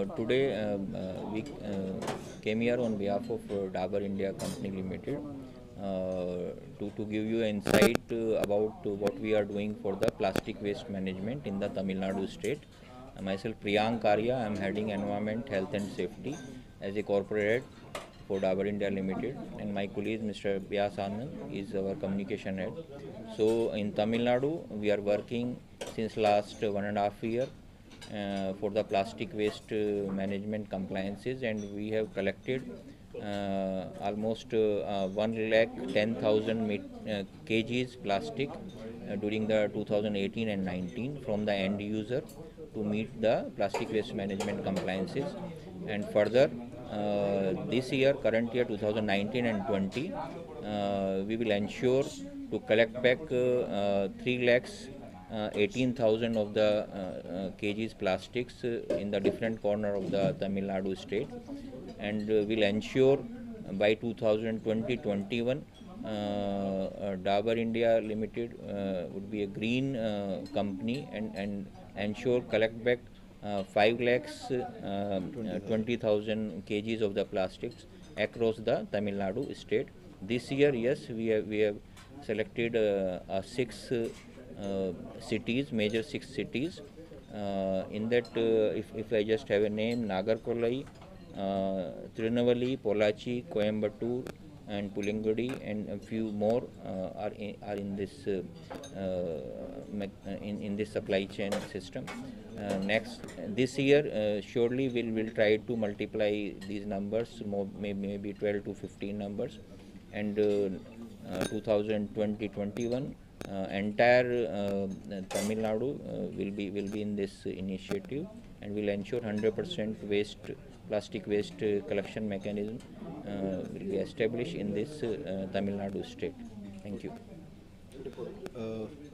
Today we came here on behalf of Dabur India Company Limited to give you insight about what we are doing for the plastic waste management in the Tamil Nadu state. Myself Priyank Arya, I am heading Environment, Health and Safety as a corporate head for Dabur India Limited, and my colleague Mr. Vyas Anand is our communication head. So in Tamil Nadu we are working since last 1.5 years for the plastic waste management compliances, and we have collected almost 1,10,000 kgs plastic during the 2018 and 19 from the end user to meet the plastic waste management compliances. And further, this year, current year 2019 and 20, we will ensure to collect back 3 lakhs 18,000 of the kgs plastics in the different corner of the Tamil Nadu state, and will ensure by 2020-21 Dabur India Limited would be a green company and ensure collect back 5 lakhs 20,000 kgs of the plastics across the Tamil Nadu state. This year, yes, we have selected 6 cities, major 6 cities. In that, if I just have a name, Nagarkolai, Tirunelveli, Pollachi, Coimbatore, and Pulangudi, and a few more are in this in this supply chain system. Next this year, surely we'll try to multiply these numbers, maybe 12 to 15 numbers, and 2020-21 entire Tamil Nadu will be in this initiative, and will ensure 100% plastic waste collection mechanism will be established in this Tamil Nadu state. Thank you.